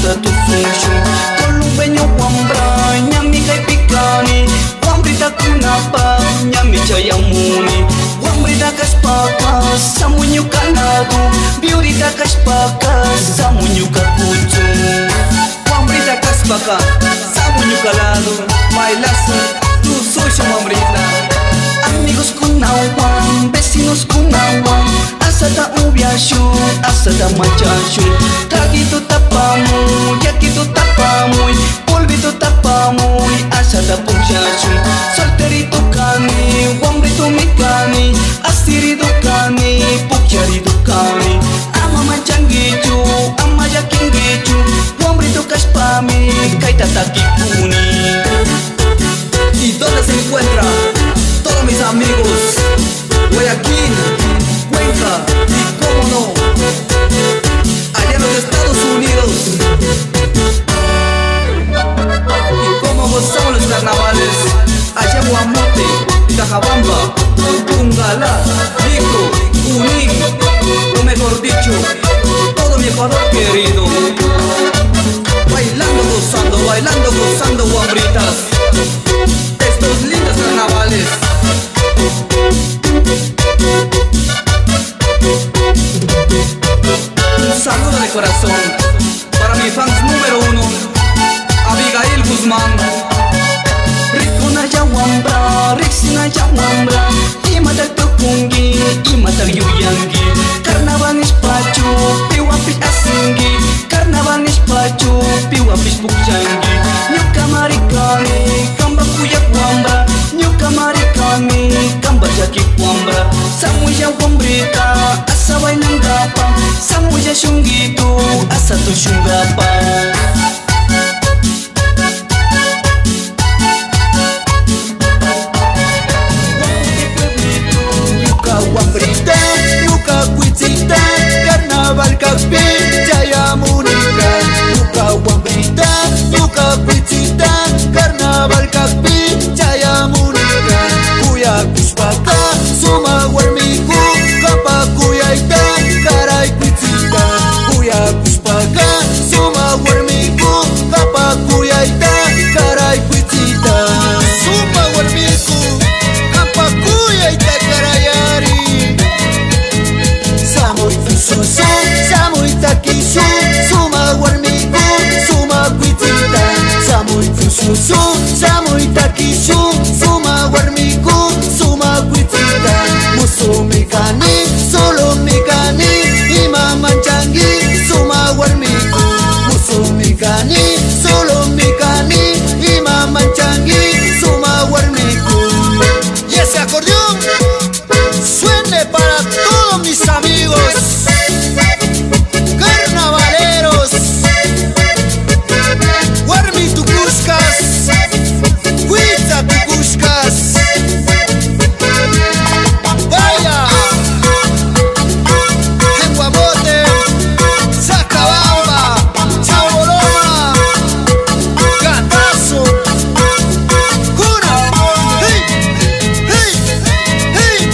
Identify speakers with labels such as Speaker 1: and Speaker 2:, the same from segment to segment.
Speaker 1: hasta tu función. Columbeño Wambra, ñami kay pikani, Wambrita kunapa, ñami chayamuni. Wambrita kaspaka, samuñu kaladu, biurita kaspaka, samuñu kakuchu. Wambrita kaspaka, samuñu kaladu, bailasu, tu soy su wambrita. Amigos kunawan, vecinos kunawan, asada ubiashu, asada machashu. Tragito tapamu, yakito tapamu, polvito tapamu, asada puchashu. Solterito kami, wambrito mikani, asirido kami, pucharido kami. Ama machangichu, ama yakingichu, wambrito kaspami, kaitataki kuni. ¿Y dónde se encuentra? Todos mis amigos, Guayaquil, Cuenca y cómo no, allá en los Estados Unidos. Y cómo gozamos los carnavales, allá en Guamote, Cajabamba, Tungala, Rico, Junín, o mejor dicho, todo mi Ecuador querido. Bailando, gozando, guambritas, estos lindos carnavales. Un saludo de corazón para mi fans número 1, Abigail Guzmán. Rikuna Yawambra, Rixina Yawambra, Imatak Tukungi, Imatak Yuyangi. Carnaval Nispachu, Piwapis Asingi, Carnaval Nispachu, Piwapis Pukchangi. Nyuka Marikani, Kamba Kuyak Wambra, Nyuka Marikani, Kamba Jakik Wambra. Samuya Wambrita, Asa Bailangapa, Samuya Shungitu, Asa Tu Shungapa.
Speaker 2: Wambrita, yuka kuitsita, carnaval kapi, chayamunika. Yuka wambrita, yuka kuitsita, carnaval kapi, chayamunika. Kuya kuspaka, suma warmiku, kapa kuyaita, karay kuitsita. Kuya kuspaka, suma warmiku, kapa kuyaita, karay kuitsita. Suma warmiku, kapa kuyaita, karayari. Samuy takisu, suma warmiku, suma kuitita. Samuy fususu, samuy takisu, suma warmiku, suma kuitita. Musu mikani, solo mikani, ima manchangi, suma warmiku. Musu mikani, solo mikani, ima manchangi, suma warmiku. Y ese acordeón suene para todos mis amigos carnavaleros. Warmi tukuskas, Huitza tukuskas. Vaya, en Guamote, Sacabamba, Chaboloma, Catazo, Cuna, hey, hey, hey.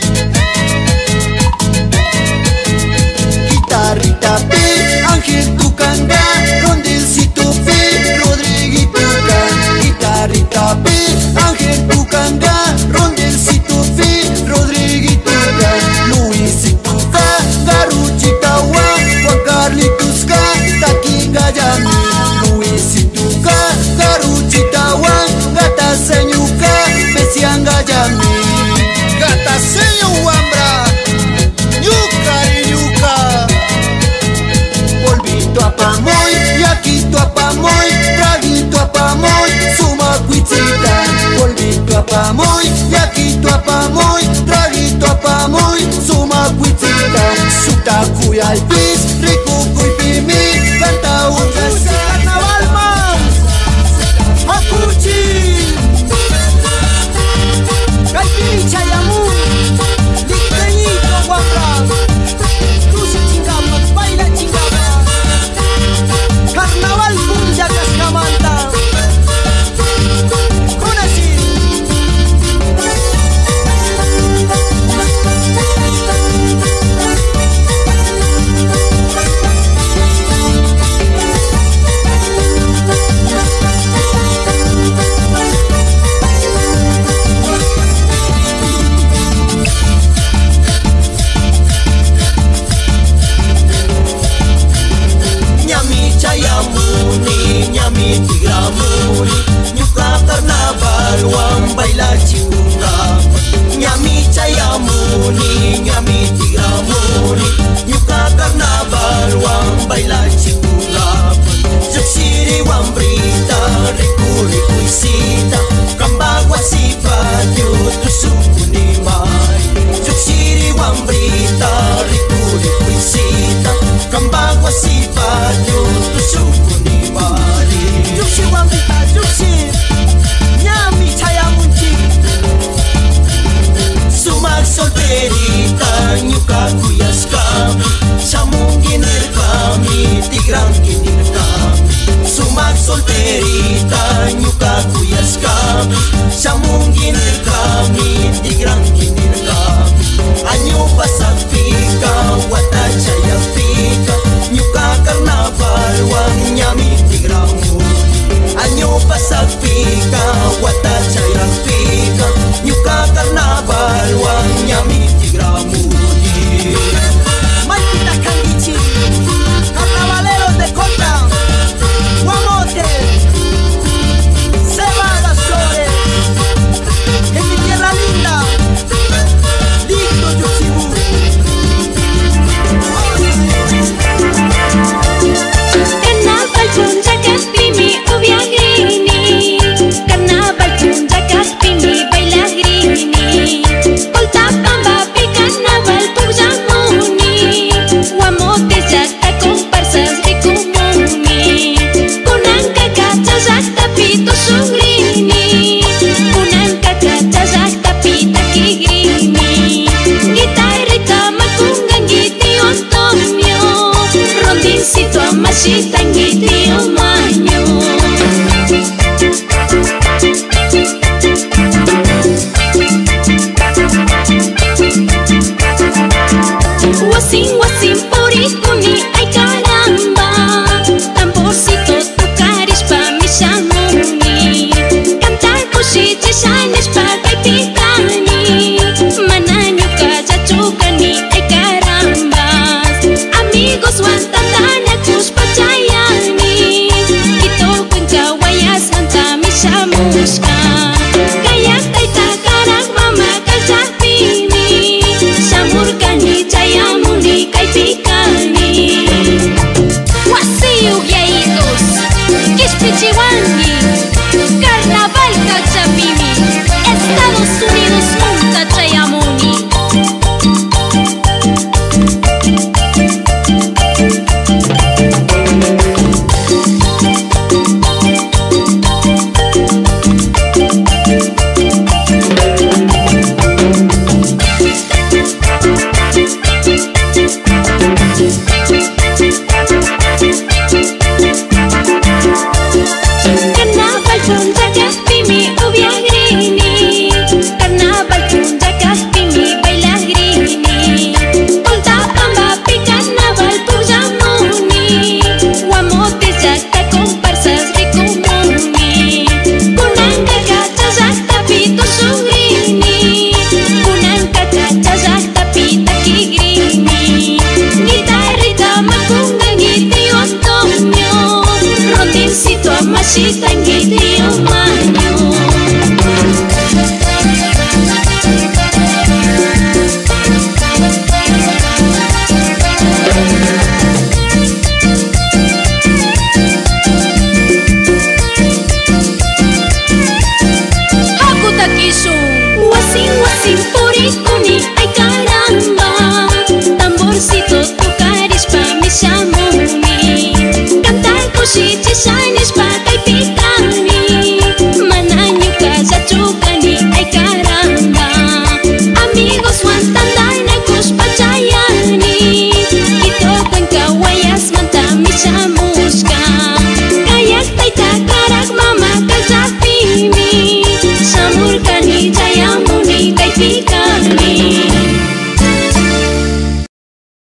Speaker 2: Guitarrita pi, Ángel Tucanga, Rondelcito pi, Rodriguito can. Guitarrita pi, Ángel Tucanga, Rondelcito pi, Rodriguito can. Luisito ka, Garuchita wa, Juan Carlitos ka, Taquinga yami. Luisito ka, Garuchita wa, Gata señuka, Besianga yami. Gata señu wambra, yuka y yuka. Polvito apamoy, yaquito apamoy, traguito apamoy, suma cuitzita. Polvito apamoy, yaquito apamoy, traguito apamoy, suma cuitzita. Sutacuya al pis, rico cuipimi, canta un carnaval más. Macuchi, Caipiri Chayamun, Liqueñito Guambra, Cruce chingamos, baila chingamos. wambrita rikuisita kambagwa sipayo tusukuni mari Yuksiri wambrita rikuisita kambagwa sipayo tusukuni mari Yuksi wambrita yuksi nyami chayamunchi Sumak solterita nyuka kuyaskami Samungin kami tigrang kinir kami Sumak solterita nyuka kuyaskami Samungin kami tigrang kinir kami Anyo pasak pika wata chaya pika Nyuka karnaval wang nyami tigrang muli Anyo pasak pika wata chaya pika Nyuka karnaval wang nyami tigrang muli Maitita Kangichi Carnavaleros de Cota Guamote Seba las Flores En mi tierra linda Dicto Yuxibu
Speaker 3: Carnaval Chunchacas Pimi Ubiagrini Carnaval Chunchacas Pimi Bailagrini Coltapamba Pi Carnaval Pujamuni Guamotes Yacta comparsas Ricumuni Kunanka Cacha Yacta Pito Sugrini Kunanka Cacha Yacta Pita Kigrini Guitarrita Macungangiti Antonio Rondincito Amashitangiti Omaño Wasin purikuni ay caramba Tamborcito tukaris pa mi shamuni Cantar kushiti shanes pa kay pitani Mananyo kaya chukani ay caramba Amigos wantandana kuspachayani Ito kung kawayas hanta mi shamushka Kaya tay takarag mamakal sapini Shamurkani chayamuni kay pikani Wasiu yaitos Kishpichiwangi Carnaval Cachapimi Estados Unidos munta chayamuni Carnaval Chunchacas Pimi Ubiagrini Carnaval Chunchacas Pimi Bailagrini Coltapamba Pi Carnaval Pujamuni Guamotes Yacta comparsas Ricumuni Kunanka Cacha Yacta Pito Sugrini Kunanka Cacha Yacta Pita Kigrini Guitarrita Macungangiti Antonio Rondincito Amashitangiti Omaño